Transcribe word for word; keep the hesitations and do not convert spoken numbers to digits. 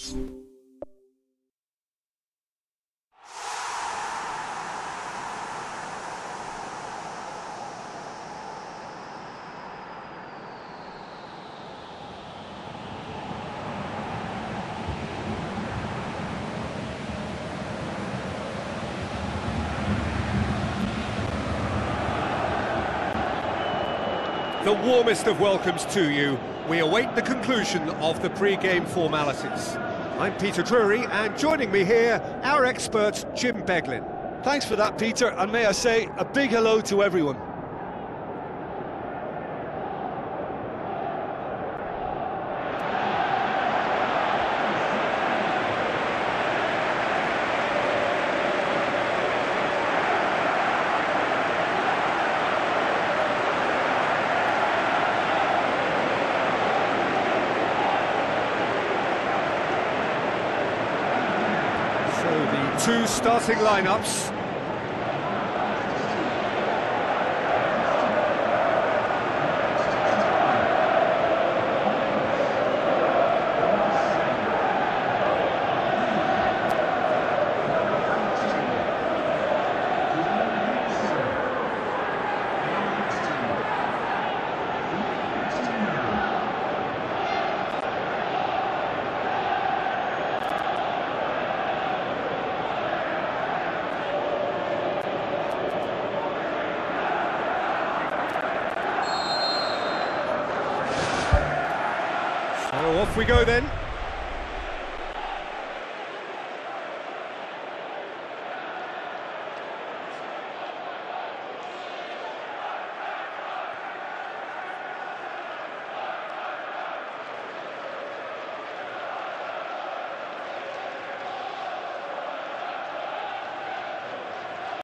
results. The warmest of welcomes to you. We await the conclusion of the pre-game formalities. I'm Peter Drury, and joining me here, our expert, Jim Beglin. Thanks for that, Peter, and may I say a big hello to everyone. Two starting lineups. So off we go then.